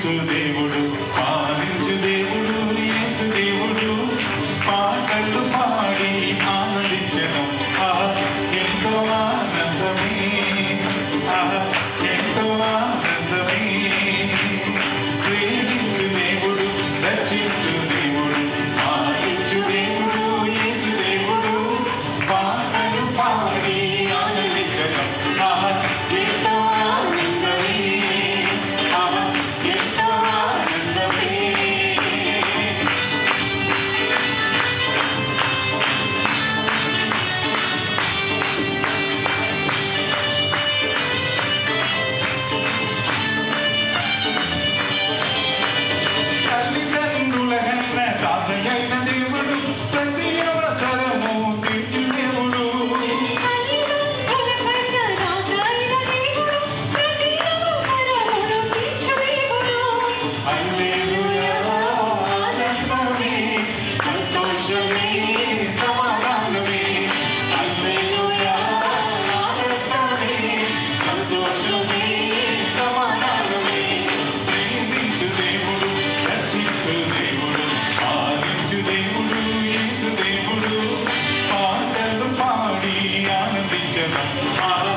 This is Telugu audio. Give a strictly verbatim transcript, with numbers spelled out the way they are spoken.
రక్షించు దేవుడు పాలించు దేవుడు యేసు దేవుడు పాటలు పాడి ఆనందించెదం ఎంతో ఆనందమే ఎంతో ఆనందమే ప్రేమించు దేవుడు రక్షించు దేవుడు పాలించు దేవుడు యేసు దేవుడు పాటలు పాడి ఆనందించెదం ఎంతో ఆనందమే ఎంతో ఆనందమే తల్లిదండ్రుల కన్న తాతయ్యైన దేవుడు ప్రతి అవసరము తీర్చు దేవుడు హల్లెలూయా ఆనందమే సంతోషమే సమాధానమే హల్లెలూయా ఆనందమే సంతోషమే సమాధానమే ప్రేమించు దేవుడు రక్షించు దేవుడు పాలించు దేవుడు యేసు దేవుడు పాటలు పాడి ఆనందించదం